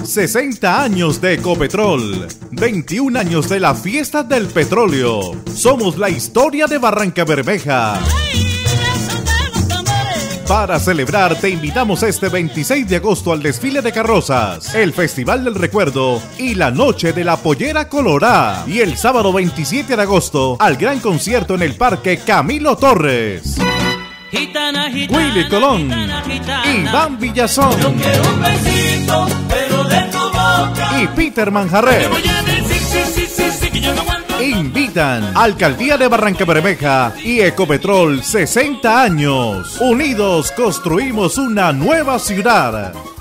60 años de Ecopetrol, 21 años de la fiesta del petróleo. Somos la historia de Barrancabermeja. Para celebrar, te invitamos este 26 de agosto al desfile de carrozas, el Festival del Recuerdo y la Noche de la Pollera Colorá. Y el sábado 27 de agosto al gran concierto en el Parque Camilo Torres. Gitana, gitana, Willy Colón, gitana, gitana. Iván Villazón, Yo quiero un besito, pero de tu boca. y Peter Manjarré. Te voy a decir, sí, que yo no aguanto. Invitan Alcaldía de Barrancabermeja y Ecopetrol 60 años. Unidos construimos una nueva ciudad.